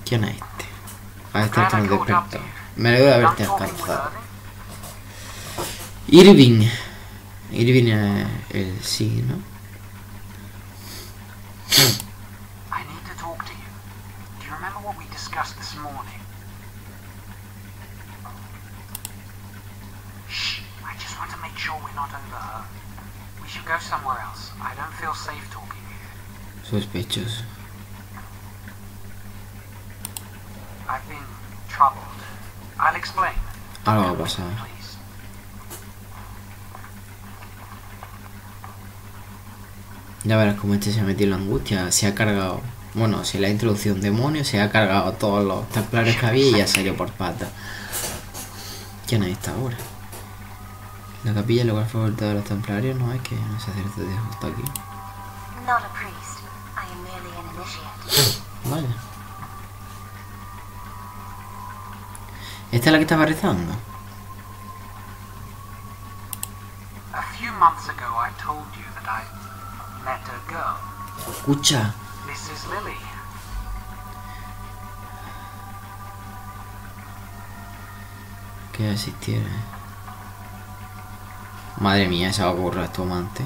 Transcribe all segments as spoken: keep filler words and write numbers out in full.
¿Quién es este? A este es que nos despertó. Me alegro de haberte alcanzado. Irving. Irving es el sí, ¿no? I need to talk to you. Do you remember what we discussed this morning? Shh. I just want to make sure we're not over her. We should go somewhere else. I don't feel safe talking here. Sospechoso. I've been troubled. I'll explain. Algo va a pasar. Please. Ya verás cómo este se ha metido en la angustia. Se ha cargado. Bueno, se le ha introducido un demonio. Se ha cargado todos los templarios que había y ya salió por patas. ¿Quién es esta ahora? La capilla, el lugar favorito de los templarios. No es que un sacerdote justo aquí. Not a priest. I am merely an initiate. Vaya. ¿Esta es la que estaba rezando? A few months ago I told you that I met a girl. Escucha. This is Lily. Que asistiera. ¿Eh? Madre mía, esa va a ocurrir a tu amante.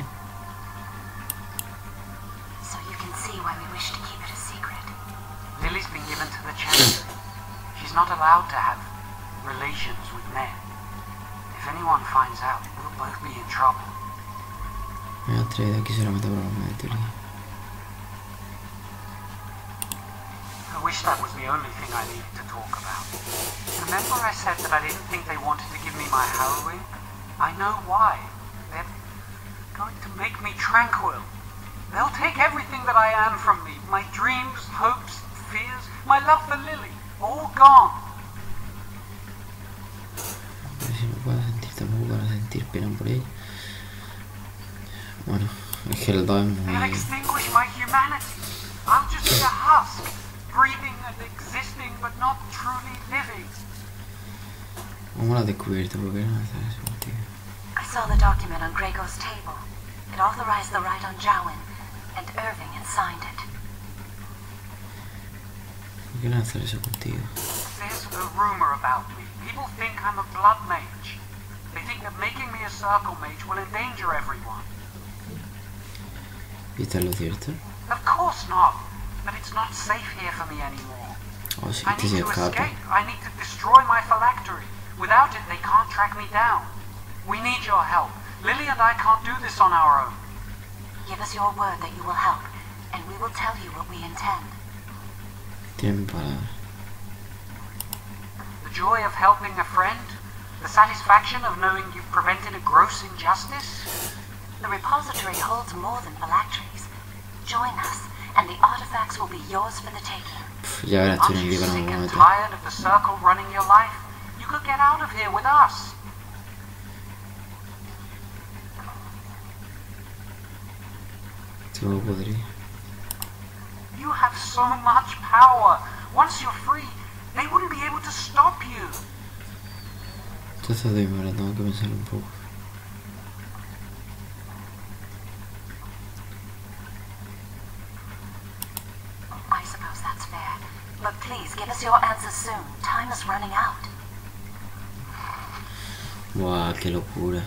So you can see why we wish to keep it a secret. Lily's been given to the chantry. She's not allowed to have relations with men. If anyone finds out, we'll both be in trouble. Me ha traído aquí solamente por una de teoría. I wish that was the only thing I needed to talk about. Remember I said that I didn't think they wanted to give me my harrowing? I know why. They're going to make me tranquil. They'll take everything that I am from me. My dreams, hopes, fears, my love for Lily. All gone. A ver si no puedo sentir, tampoco puedo sentir pena por ella. Bueno, es que el dos es They'll muy... extinguish my humanity. I'll just be a husk, breathing and existing, but not truly living. ¿Cómo lo has descubierto? ¿Por qué no hacer eso contigo? I saw the document on Grego's table. It authorized the right on Jowan, and Irving had signed it. ¿Por qué no hacer eso contigo? There's a rumor about me. People think I'm a blood mage. They think that making me a circle mage will endanger everyone. ¿Y está lo cierto? Of course not. But it's not safe here for me anymore. Oh, sí, I este se need to escapa. escape. I need to destroy my phylactery. Without it, they can't track me down. We need your help. Lily and I can't do this on our own. Give us your word that you will help, and we will tell you what we intend. Tiene mi palabra. The joy of helping a friend? The satisfaction of knowing you've prevented a gross injustice? The repository holds more than phylacteries. Join us, and the artifacts will be yours for the taking. Pff, ya verás, Aren't estoy en you el sick con and un tired of the circle running your life? You could get out of here with us. ¿Cómo podría? You have so much power. Once you're free, they wouldn't be able to stop you. Entonces de mi hora tengo que pensar un poco. I suppose that's fair. But please, give us your answers soon. Time is running out. Buah, qué locura.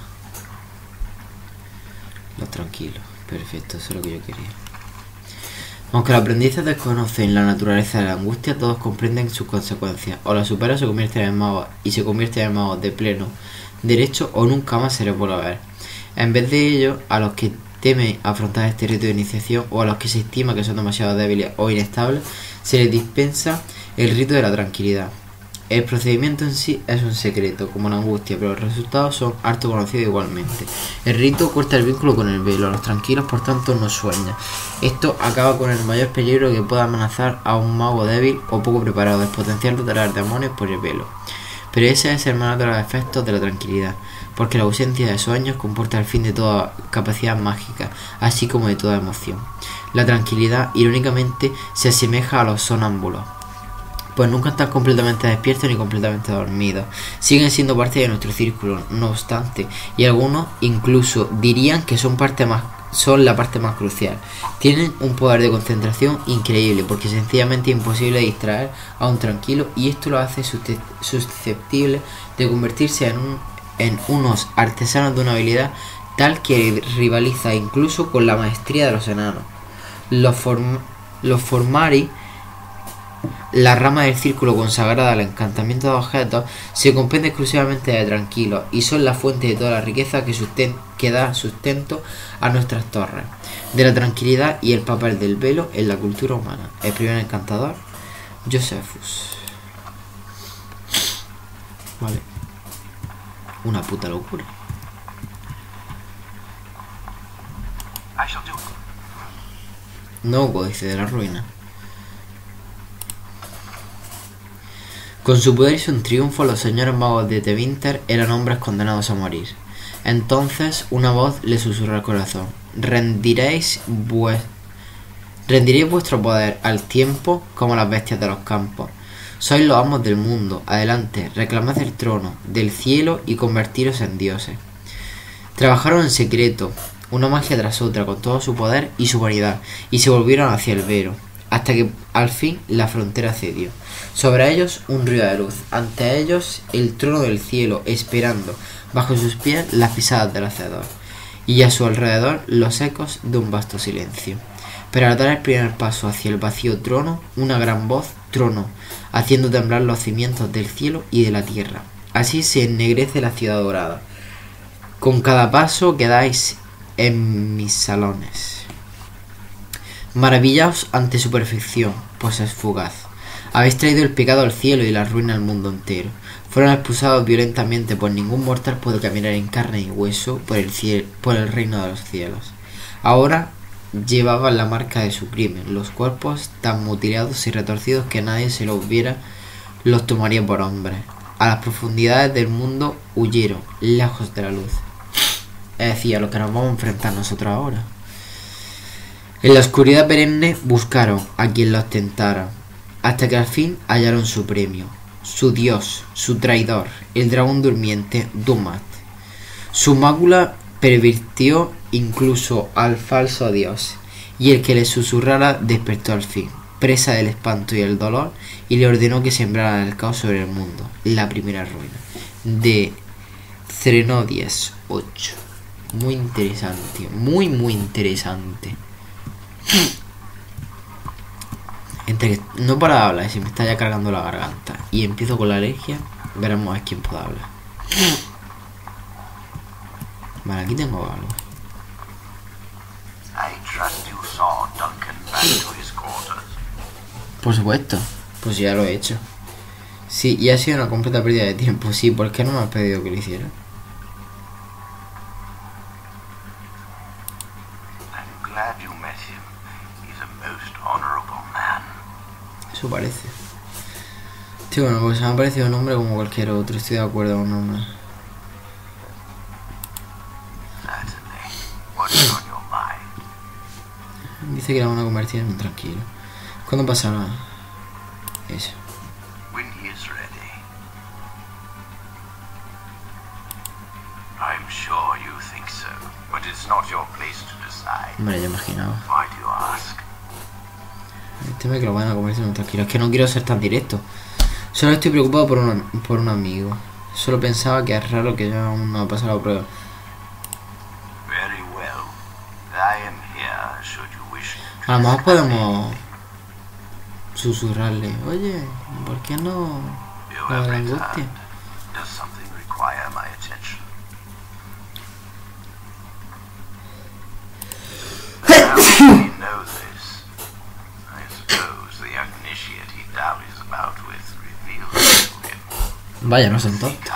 Lo tranquilo. Perfecto, eso es lo que yo quería. Aunque los aprendices desconocen la naturaleza de la angustia, todos comprenden sus consecuencias. O la supera, se convierte en magos y se convierte en magos de pleno derecho, o nunca más se les vuelve a ver. En vez de ello, a los que temen afrontar este reto de iniciación, o a los que se estima que son demasiado débiles o inestables, se les dispensa el rito de la tranquilidad. El procedimiento en sí es un secreto, como la angustia, pero los resultados son harto conocidos igualmente. El rito corta el vínculo con el velo, los tranquilos por tanto no sueñan. Esto acaba con el mayor peligro que pueda amenazar a un mago débil o poco preparado, el potencial de atraer demonios por el velo. Pero ese es el menor de los efectos de la tranquilidad, porque la ausencia de sueños comporta el fin de toda capacidad mágica, así como de toda emoción. La tranquilidad, irónicamente, se asemeja a los sonámbulos, pues nunca están completamente despiertos ni completamente dormidos. Siguen siendo parte de nuestro círculo, no obstante, y algunos incluso dirían que son parte más son la parte más crucial. Tienen un poder de concentración increíble porque sencillamente es imposible distraer a un tranquilo y esto lo hace susceptible de convertirse en, un, en unos artesanos de una habilidad tal que rivaliza incluso con la maestría de los enanos. Los, form, los Formari, la rama del círculo consagrada al encantamiento de objetos, se comprende exclusivamente de tranquilos y son la fuente de toda la riqueza que, susten que da sustento a nuestras torres, de la tranquilidad y el papel del velo en la cultura humana. El primer encantador, Josephus. Vale. Una puta locura. No códice de la ruina. Con su poder y su triunfo, los señores magos de Tevinter eran hombres condenados a morir. Entonces una voz le susurró al corazón: rendiréis, vues rendiréis vuestro poder al tiempo como las bestias de los campos. Sois los amos del mundo. Adelante, reclamad el trono del cielo y convertiros en dioses. Trabajaron en secreto, una magia tras otra, con todo su poder y su vanidad, y se volvieron hacia el Vero, hasta que al fin la frontera cedió. Sobre ellos un río de luz, ante ellos el trono del cielo, esperando bajo sus pies las pisadas del hacedor, y a su alrededor los ecos de un vasto silencio. Pero al dar el primer paso hacia el vacío trono, una gran voz tronó, haciendo temblar los cimientos del cielo y de la tierra. Así se ennegrece la ciudad dorada. Con cada paso quedáis en mis salones. Maravillaos ante su perfección, pues es fugaz. Habéis traído el pecado al cielo y la ruina al mundo entero. Fueron expulsados violentamente, pues ningún mortal puede caminar en carne y hueso por el, cielo, por el reino de los cielos. Ahora llevaban la marca de su crimen, los cuerpos tan mutilados y retorcidos que nadie se los viera los tomaría por hombres. A las profundidades del mundo huyeron, lejos de la luz. Es decir, a lo que nos vamos a enfrentar nosotros ahora. En la oscuridad perenne buscaron a quien los tentara, hasta que al fin hallaron su premio, su dios, su traidor, el dragón durmiente, Dumat. Su mácula pervirtió incluso al falso dios, y el que le susurrara despertó al fin, presa del espanto y el dolor, y le ordenó que sembrara el caos sobre el mundo, la primera ruina, de Cenodies ocho. Muy interesante, muy muy interesante. Entre que no para de hablar y se me está ya cargando la garganta y empiezo con la alergia, veremos a ver quién puede hablar. Vale, aquí tengo algo. Por supuesto, pues ya lo he hecho. Sí, y ha sido una completa pérdida de tiempo. Sí, ¿por qué no me has pedido que lo hiciera? Eso parece. Sí, bueno, pues me ha parecido un hombre como cualquier otro, estoy de acuerdo con un hombre. Dice que la van a convertir en un tranquilo. ¿Cuándo pasará eso? Hombre, ya imaginaba. El tema es que lo van a convertir en un tranquilo. Es que no quiero ser tan directo. Solo estoy preocupado por un, por un amigo. Solo pensaba que es raro que yo aún no ha pasado la prueba. A lo mejor podemos susurrarle: oye, ¿por qué no lo de la angustia? Vaya, no son tontos.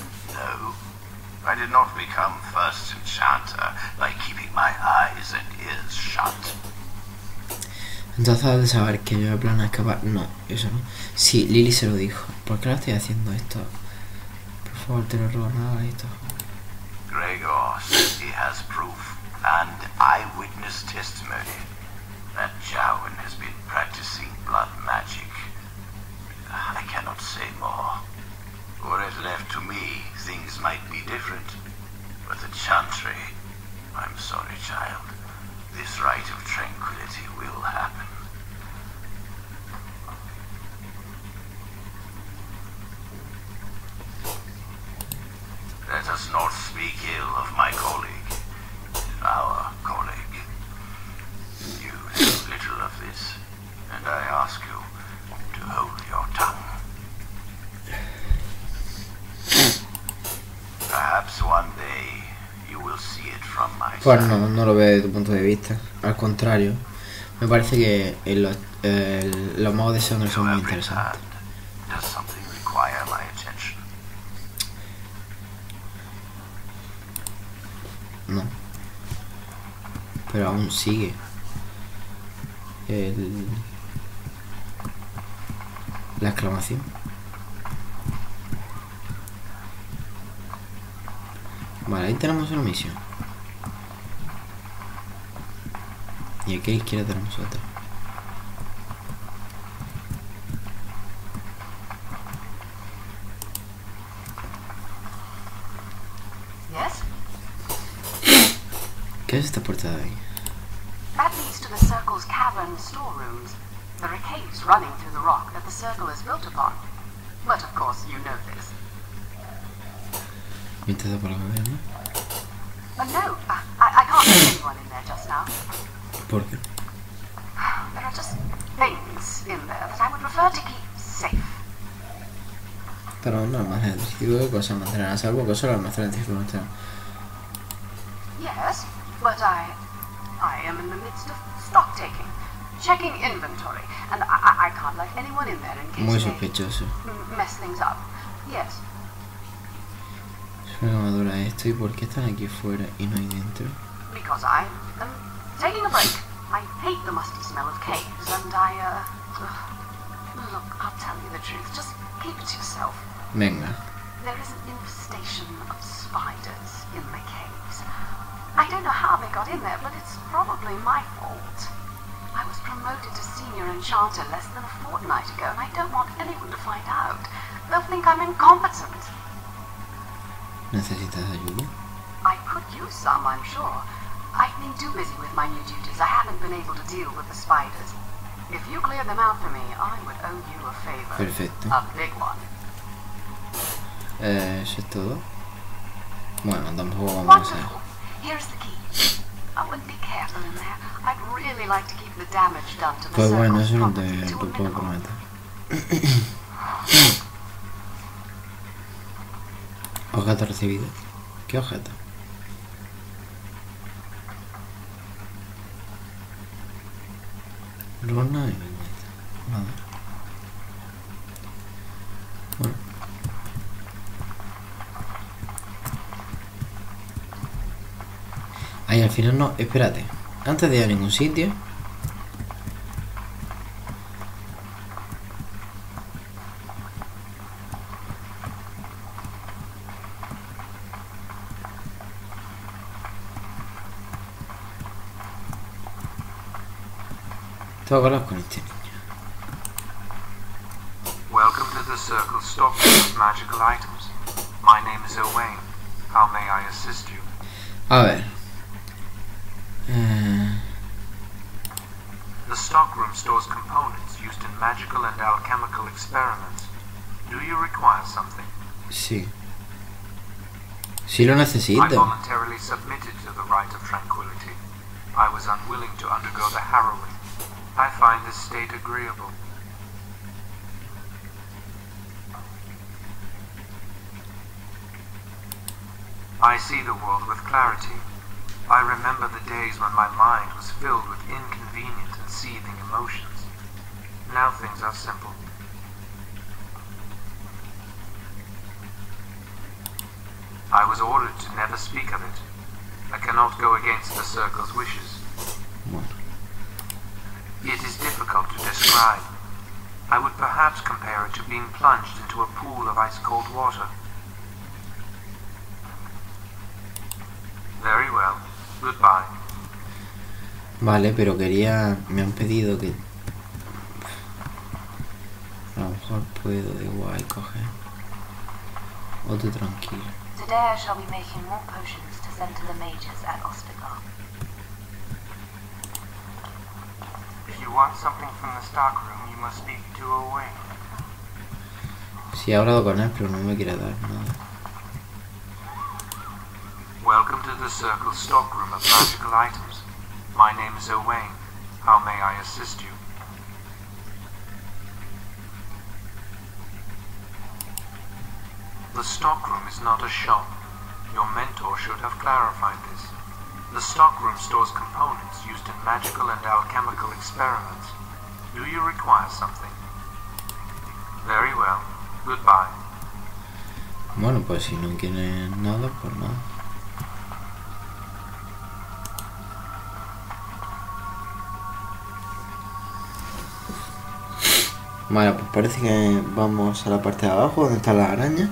Entonces has de saber que yo me plan a escapar. No, eso no. Sí, Lily se lo dijo. ¿Por qué lo estoy haciendo esto? Por favor, te lo ruego, no hagas esto. Gregor says he has proof and eyewitness testimony that Jowan has been practicing blood magic. I cannot say more. Were it left to me, things might be different. But the Chantry, I'm sorry, child. not speak ill of my colleague. Our colleague. You know little of this, and I ask you to hold your tongue. Perhaps one day you will see it from my Pues side. no, no lo veo desde tu punto de vista. Al contrario, me parece que en los, eh, los magos de sangre son muy Every interesantes. hand. Does something require my attention? No. Pero aún sigue. El... La exclamación. Vale, ahí tenemos una misión. Y aquí a la izquierda tenemos otra. Yes? ¿Qué es esta puerta de ahí? That leads to the Circle's cavern storerooms. There are caves running through the rock that the Circle is built upon. But of course you know this. Mientras por la cabeza, ¿no? But no, I, I can't let anyone in there just now. ¿Por qué? There are just things in there that I would prefer to keep safe. Pero no almacén científico, ¿qué cosa almacenar a salvo? ¿Qué solo almacén científico no está? Yes, but I... I am in the midst of stock taking, checking inventory, and I, I, I can't let anyone in there in case Muy they sospechoso. m- mess things up. Yes. Es una armadura esto, ¿y por qué están aquí fuera y no hay dentro? Because I am taking a break. I hate the musty smell of caves, and I, uh... ugh. Look, I'll tell you the truth. Just keep it to yourself. Venga. There is an infestation of spiders in the caves. I don't know how they got in there, but it's probably my fault. I was promoted to senior enchanter less than a fortnight ago, and I don't want anyone to find out. They'll think I'm incompetent. ¿Necesitas ayuda? I could use some, I'm sure. I've been too busy with my new duties. I haven't been able to deal with the spiders. If you clear them out for me, I would owe you a favor. Perfecto. A big one. Eh, ¿eso es todo? Bueno, tampoco vamos a... Wonderful. Here's the key. I wouldn't be careful in there. I'd really like to keep the damage done to the Pues bueno, Circle's eso no te, property to te a puedo minimum. prometer. Objeto recibido. ¿Qué objeto? Runa y viñeta. Nada. Bueno. Ahí al final no, espérate. Antes de ir a ningún sitio. Tengo que hablar con este niño. Welcome to the Circle stockroom of magical items. My name is Owain. How may I assist you? A ver. Eh, The stockroom stores components used in magical and alchemical experiments. Do you require something? sí. Sí lo I necesito. voluntarily submitted to the rite of tranquility. I was unwilling to undergo the harrowing. I find this state agreeable. I see the world with clarity. I remember the days when my mind was filled with inconvenient and seething emotions. Now things are simple. I was ordered to never speak of it. I cannot go against the Circle's wishes. Bueno. It is difficult to describe. I would perhaps compare it to being plunged into a pool of ice-cold water. Very well. Goodbye. Vale, pero quería... Me han pedido que... A lo mejor puedo de guay coger. Otro tranquilo. Today I shall be making more potions to send to the mages at Ostagar. If you want something from the stockroom, you must speak to Owain. Sí, he hablado con él, pero no me quiere dar nada. the Circle stockroom of magical items. My name is Owain. How may I assist you? The stockroom is not a shop. Your mentor should have clarified this. The stockroom stores components used in magical and alchemical experiments. Do you require something? Very well. Goodbye. Bueno, pues si no quieren nada, pues nada. Vale, pues parece que vamos a la parte de abajo donde está la araña.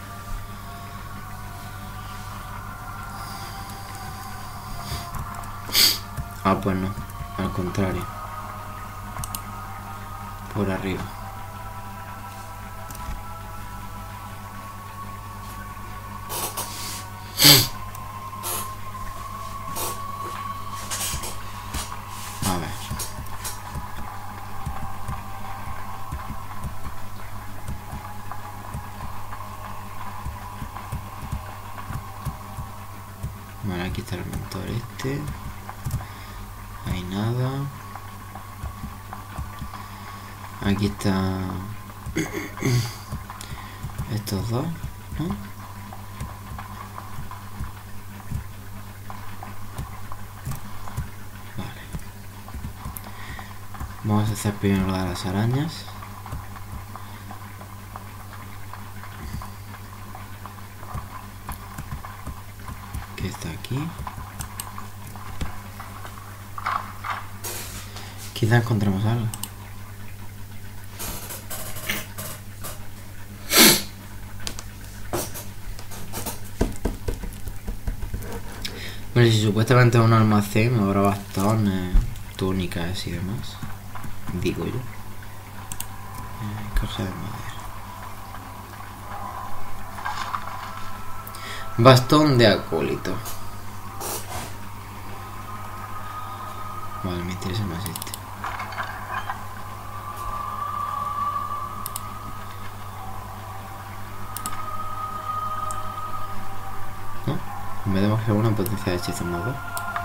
Ah, pues no, al contrario. Por arriba. A ver. Vale, aquí está el mentor este. Hay nada. Aquí está estos dos, ¿no? Vale. Vamos a hacer primero lo de las arañas. Que está aquí. Quizá encontremos algo. Bueno, si supuestamente es un almacén, habrá bastones, túnicas y demás. Digo yo. Eh, caja de madera. Bastón de acólito. Vale, me interesa más este. En vez de bajar una potencia de hechizo más dos.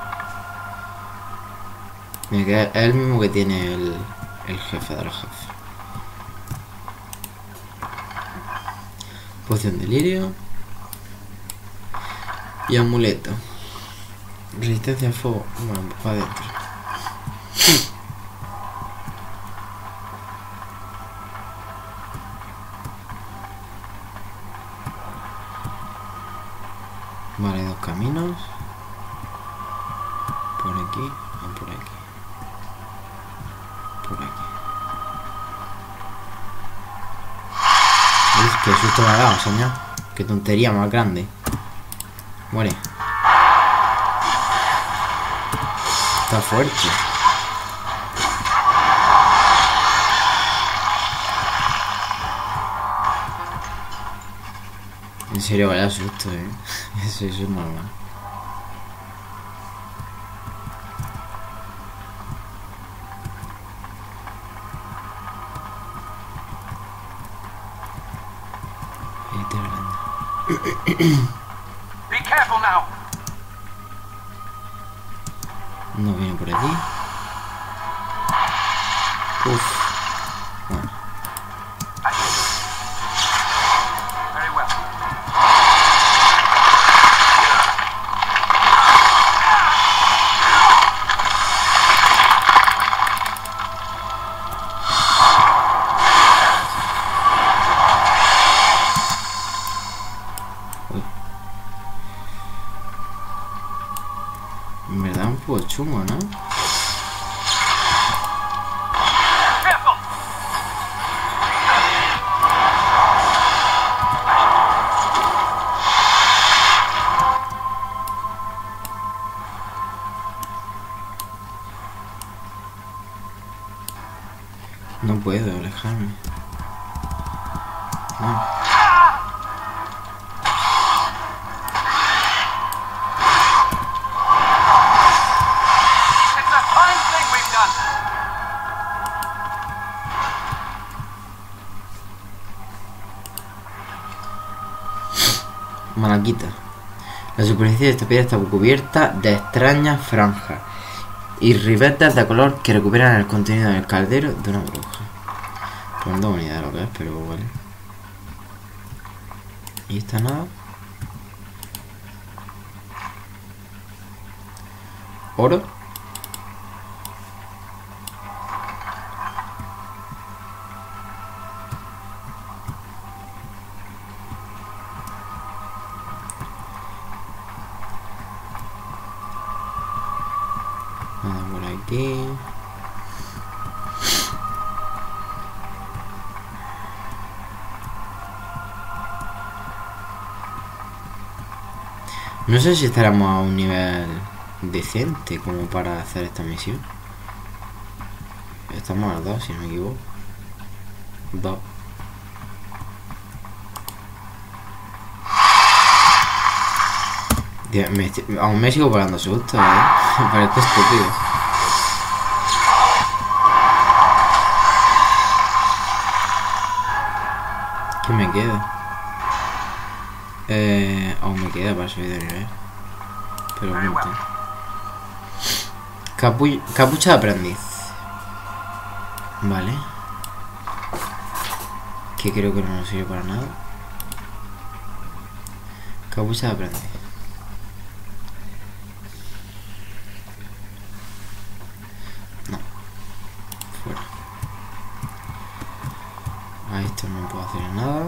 Mira que es el mismo que tiene el, el jefe de los jefes. Poción de lirio. Y amuleto. Resistencia a fuego. Bueno, pues para adentro. Vale, dos caminos. Por aquí o por aquí. Por aquí. Uf, qué susto me ha dado, señor. Qué tontería más grande. Muere. Está fuerte. En serio, vaya susto, eh. Eso, eso es normal. Be careful now. No viene por aquí. Uf. Bueno. Very well. En verdad un poco chungo, ¿no? Careful. No puedo alejarme. No. It's a fine thing we've done. Malaquita. La superficie de esta piedra está cubierta de extrañas franjas y ribetes de color que recuperan el contenido del caldero de una bruja. Pues no tengo ni idea de lo que es, pero vale. Y está nada. Oro. Nada por aquí. No sé si estaremos a un nivel decente como para hacer esta misión. Estamos a dos, si no me equivoco. Dos. Dios, me estoy, aún me sigo pegando susto, ¿eh? Me parezco estúpido. ¿Qué me queda? Eh, aún me queda para subir de nivel. Pero un montón. Capu capucha de aprendiz. Vale. Que creo que no nos sirve para nada. Capucha de aprendiz. No. Fuera. A esto no puedo hacer nada.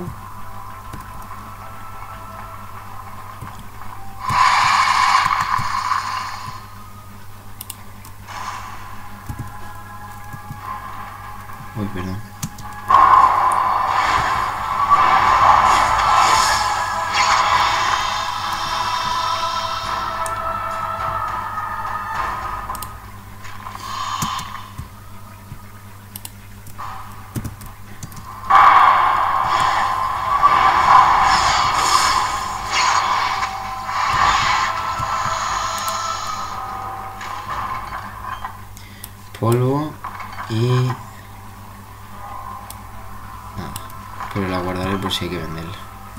Uy, perdón. Polvo y... pero la guardaré por si hay que venderla.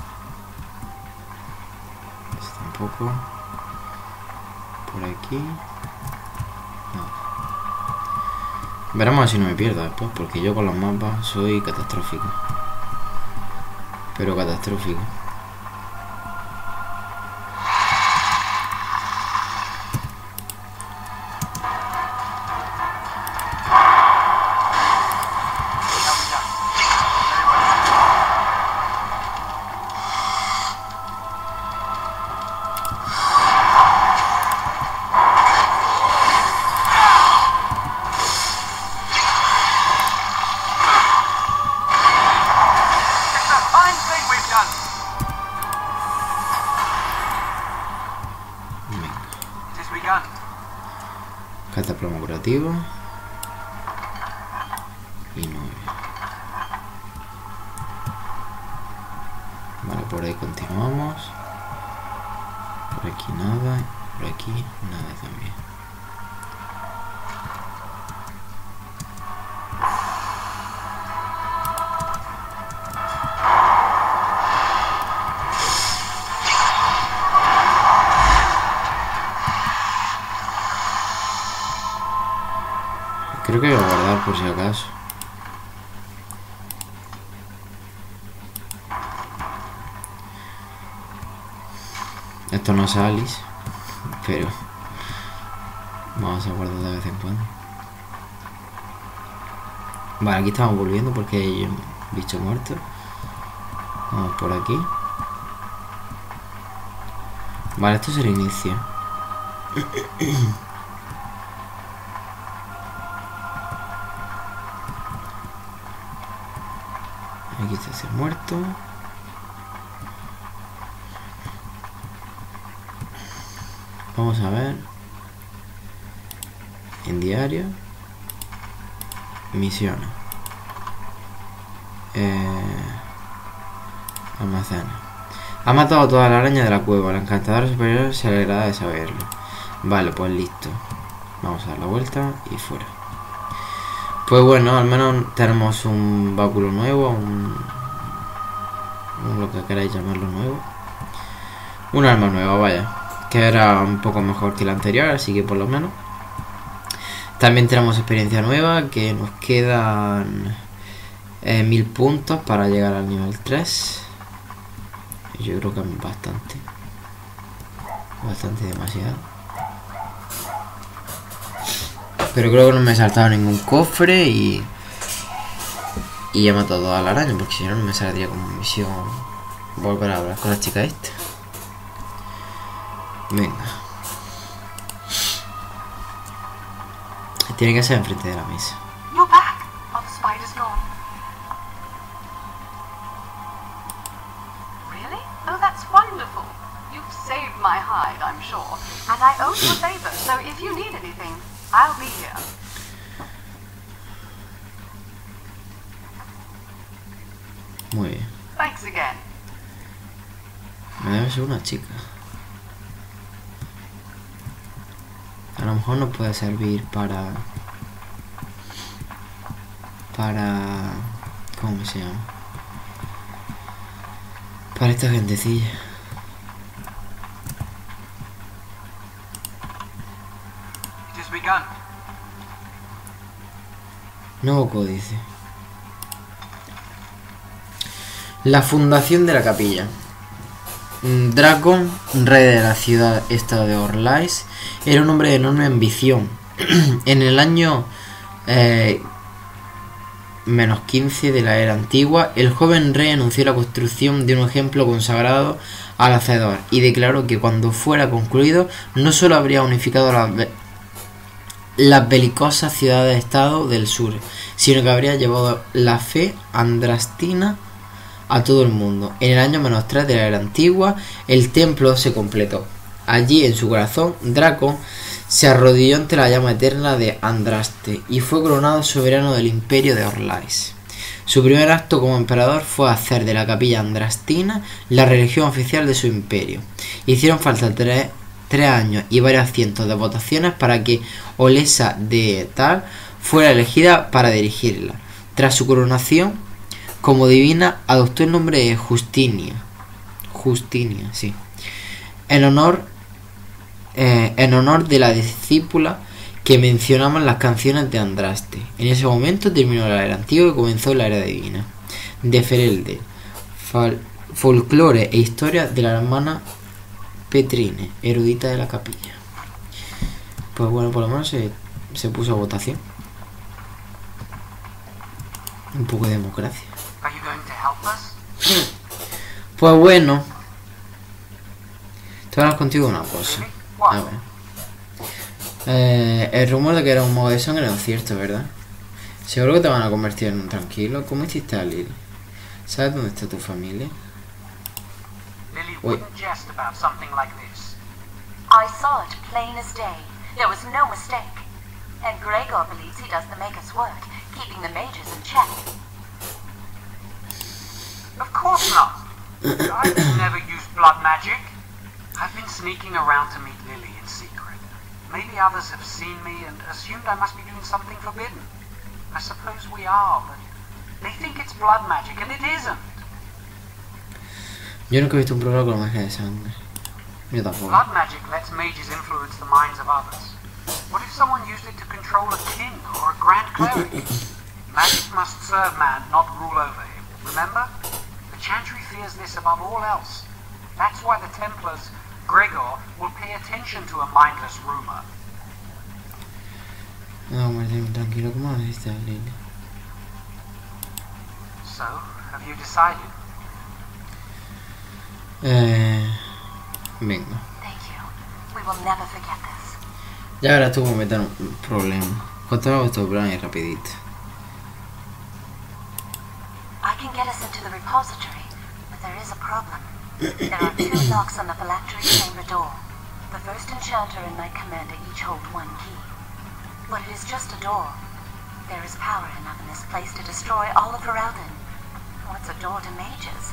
Esto tampoco. Por aquí. No. Veremos si no me pierdo después, porque yo con los mapas soy catastrófico. Pero catastrófico. Cataplomo curativo. Y nueve. Vale, por ahí continuamos. Por aquí nada. Por aquí nada también. Creo que voy a guardar por si acaso. Esto no es Alice, pero vamos a guardar de vez en cuando. Vale, aquí estamos volviendo porque hay un bicho muerto. Vamos por aquí. Vale, esto es el inicio. Aquí está ese muerto. Vamos a ver. En diario. Misiones. Eh, almacena. Ha matado a toda la araña de la cueva. La encantadora superior se alegrará de saberlo. Vale, pues listo. Vamos a dar la vuelta y fuera. Pues bueno, al menos tenemos un báculo nuevo, un, un lo que queráis llamarlo nuevo. Un arma nueva, vaya. que era un poco mejor que la anterior, así que por lo menos. También tenemos experiencia nueva, que nos quedan eh, mil puntos para llegar al nivel tres. Yo creo que es bastante. Bastante demasiado. Pero creo que no me he saltado ningún cofre y... Y he matado a la araña, porque si no, no me saldría como misión volver a hablar con la chica esta. Venga. Tiene que ser enfrente de la mesa. You're back. Oh, the spider's gone. Really? Oh, that's wonderful. You've saved my hide, I'm sure. And I owe you a favor, so if you need anything, I'll be here. Muy bien. Thanks again. Me debe ser una chica. A lo mejor nos puede servir para... Para... ¿Cómo se llama? Para esta gentecilla. It has begun. Nuevo códice. La fundación de la capilla. Dracon, rey de la ciudad-estado de Orlais, era un hombre de enorme ambición. En el año eh, menos quince de la era antigua, el joven rey anunció la construcción de un ejemplo consagrado al Hacedor y declaró que cuando fuera concluido no solo habría unificado las, be las belicosas ciudades-estado del sur, sino que habría llevado la fe andrastina a todo el mundo. En el año menos tres de la era antigua, el templo se completó. Allí, en su corazón, Draco se arrodilló ante la llama eterna de Andraste y fue coronado soberano del imperio de Orlais. Su primer acto como emperador fue hacer de la capilla andrastina la religión oficial de su imperio. Hicieron falta tres, tres años y varios cientos de votaciones para que Olesa de Tal fuera elegida para dirigirla. Tras su coronación como divina, adoptó el nombre de Justinia. Justinia, sí. En honor, eh, en honor de la discípula que mencionamos en las canciones de Andraste. En ese momento terminó la era antigua y comenzó la era divina. De Ferelde, folclore e historia de la hermana Petrine, erudita de la capilla. Pues bueno, por lo menos se, se puso a votación. Un poco de democracia. Are you going to help us? Pues bueno, te voy a hablar contigo de una cosa. Really? A What? ver. Eh, el rumor de que era un mogosón era cierto, ¿verdad? Seguro que te van a convertir en un tranquilo. ¿Cómo hiciste a Lily? ¿Sabes dónde está tu familia? Lily Wait. wouldn't jest about something like this. I saw it plain as day. There was no mistake. And Gregor believes he does the maker's work, keeping the mages in check. Of course not. I've never used blood magic. I've been sneaking around to meet Lily in secret. Maybe others have seen me and assumed I must be doing something forbidden. I suppose we are, but they think it's blood magic, and it isn't. Yo nunca he visto un programa con magia de sangre. Yo tampoco. Blood magic lets mages influence the minds of others. What if someone used it to control a king or a grand cleric? Magic must serve man, not rule over him. Remember? The Chantry fears this above all else. That's why the Templars, Gregor, will pay attention to a mindless rumor. No, Martín, tranquilo, ¿cómo lo hiciste a Lily? So, have you decided? Eh... Venga. Thank you. We will never forget this. Ya verás tú cómo meter un problema. Contame vuestro plan y rapidito. I can get us into the repository, but there is a problem. There are two locks on the phylactery chamber door. The first enchanter and knight commander each hold one key. But it is just a door. There is power enough in this place to destroy all of Ferelden. What's a door to mages?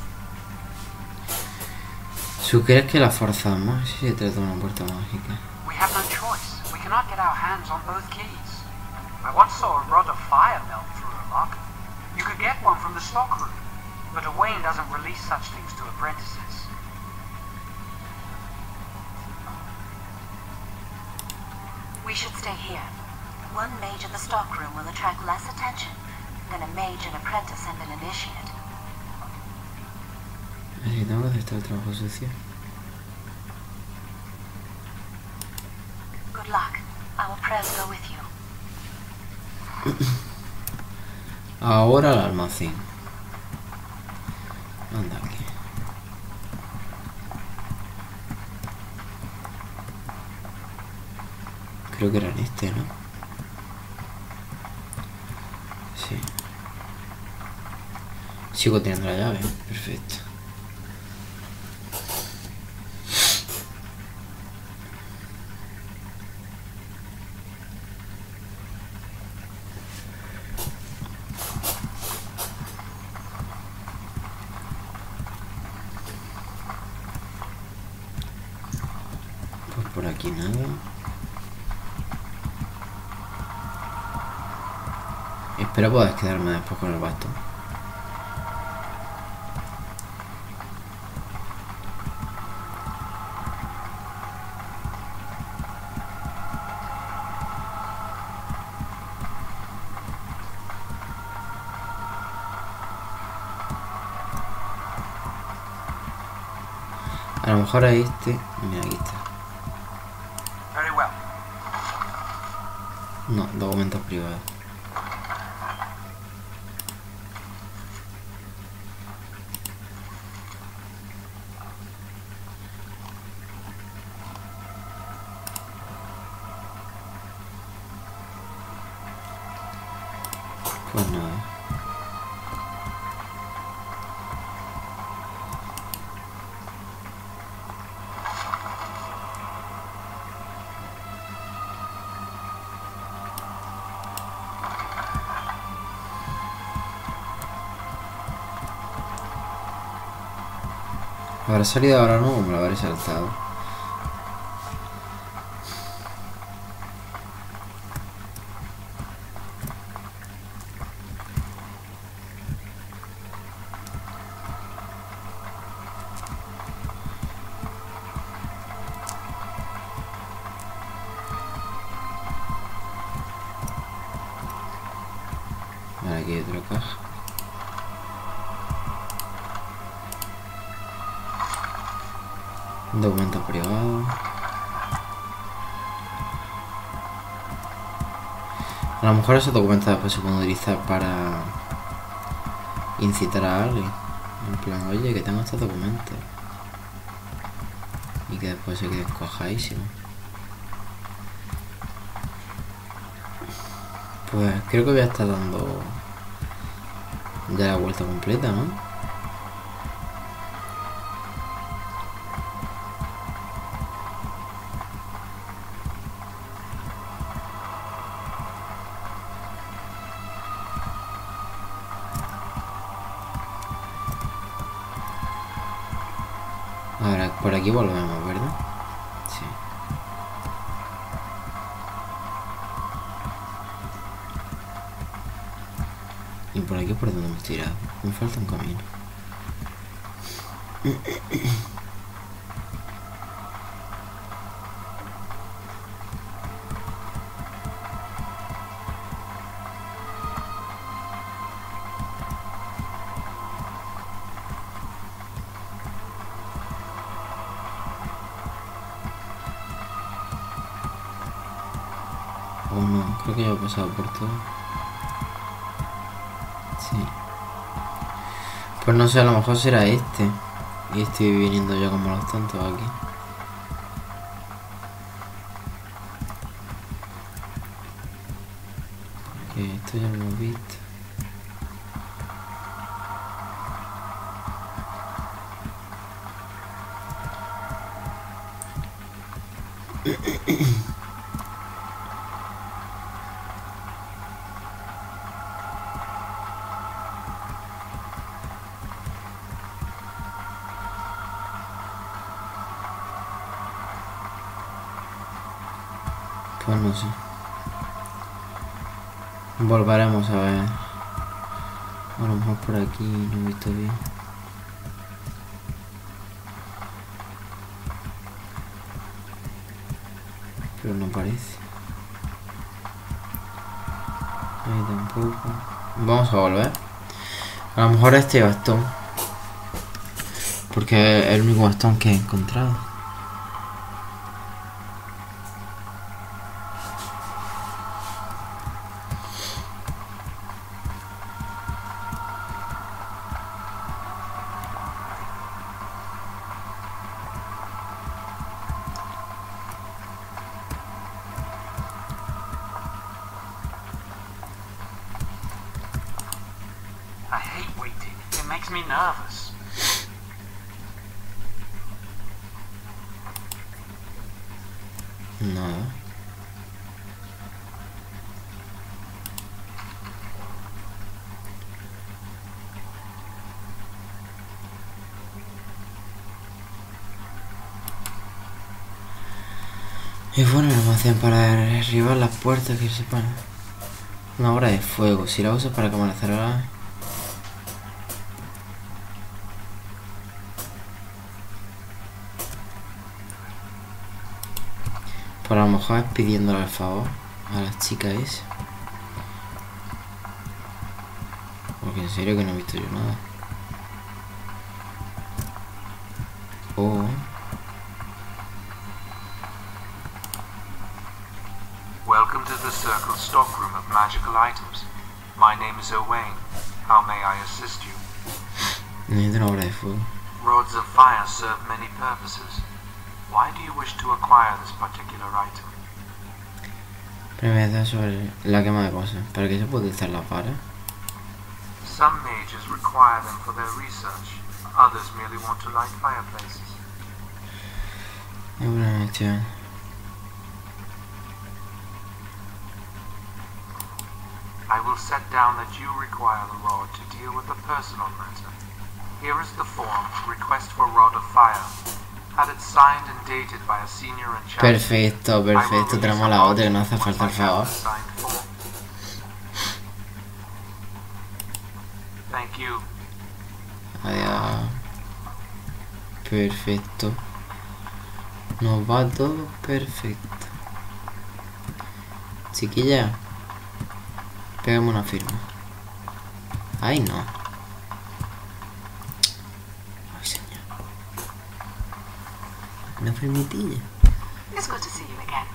¿Tú crees que la forzamos? Si se trata de una puerta mágica. We have no choice. We cannot get our hands on both keys. I once saw a rod of fire melt through a lock. You could get one from the stockroom, but Owain doesn't release such things to apprentices. should stay here. One mage in the stockroom will attract less attention than a mage, an apprentice, and an initiate. Así que tengo que hacer todo el trabajo sucio. Good luck. I will press go with you. Ahora al almacén. Anda aquí. Creo que era en este, ¿no? Sí. Sigo teniendo la llave. Perfecto. Pues por aquí nada. Espero poder quedarme después con el bastón. A lo mejor a este... Mira, aquí está. Very well. No, documentos privados. Pues nada. ¿Habrá salido ahora no o me lo habré saltado? Vale, aquí hay otra caja. Un documento privado. A lo mejor esos documentos después se pueden utilizar para incitar a alguien. En plan, oye, que tengo estos documentos. Y que después se queden cojadísimos. Pues creo que voy a estar dando ya la vuelta completa, ¿no? Ahora por aquí volvemos, ¿verdad? Sí. Y por aquí por donde hemos tirado. Me falta un camino. Oh no, creo que ya he pasado por todo. Sí. Pues no sé, a lo mejor será este. Y estoy viniendo yo como los tontos aquí. Porque esto ya lo hemos visto. Pues no sé. Volveremos a ver. A lo mejor por aquí no he visto bien. Pero no parece. Ahí tampoco. Vamos a volver. A lo mejor este bastón. Porque es el único bastón que he encontrado. I hate waiting. It makes me nervous. Nada. Y bueno, lo hacen para derribar las puertas que sepan. Una hora de fuego. Si la uso para cámara cerrada. Por a lo mejor es pidiéndole el favor a las chicas esa. Porque en serio que no he visto yo nada. Oh. Welcome to the Circle stockroom of magical items. My name is Owain. How may I assist you? Necesito una hora de fuego. Rods of fire serve many purposes. Why do you wish to acquire this particular item? Primero sobre la quema de cosas. ¿Para qué se puede utilizar la vara? Some mages require them for their research. Others merely want to light fireplaces. Es una cuestión. I will set down that you require the rod to deal with a personal matter. Here is the form, request for rod of fire. Had it signed and dated by a senior enchanter. Perfecto, perfecto. Tenemos la otra que no hace falta el favor. Thank you. Adiós. Perfecto. Nos va todo perfecto. Chiquilla, pégame una firma. Ay, no. Ay, señor. Una firmitilla. It's good to see you again.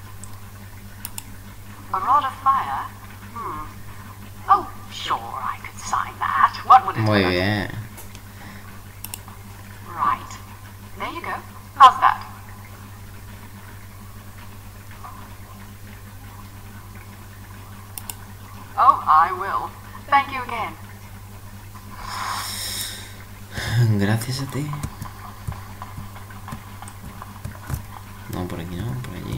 A rod of fire? Hmm. Oh, sure, I could sign that. What would it Muy hurt? bien. Right. There you go. How's that? Oh, I will. Thank you again. Gracias a ti. No, por aquí no, por allí.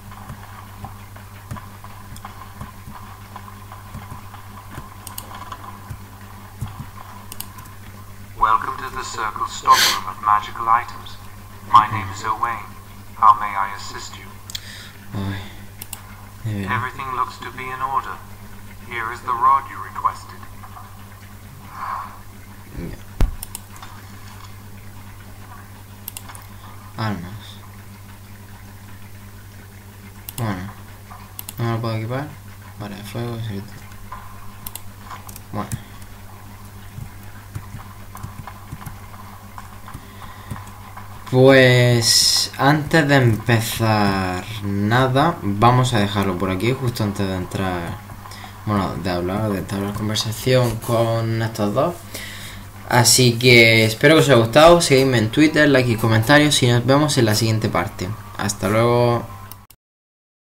Welcome to the Circle stockroom of magical items. My name is Owain. How may I assist you? Ay, de veras. Everything looks to be in order. Here is the rod you requested. Ya. Armas. Bueno. No me lo puedo equipar. Vale, fuego, cierto. Bueno. Pues antes de empezar nada, vamos a dejarlo por aquí, justo antes de entrar, bueno, de hablar, de entablar conversación con estos dos. Así que espero que os haya gustado, seguidme en Twitter, like y comentarios y nos vemos en la siguiente parte. Hasta luego.